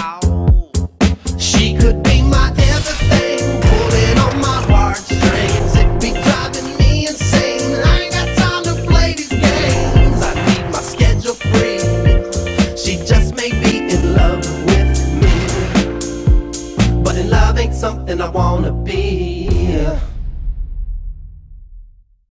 She could be my everything, pulling on my heartstrings. It be driving me insane. I ain't got time to play these games. I need my schedule free. She just may be in love with me, but in love ain't something I wanna be.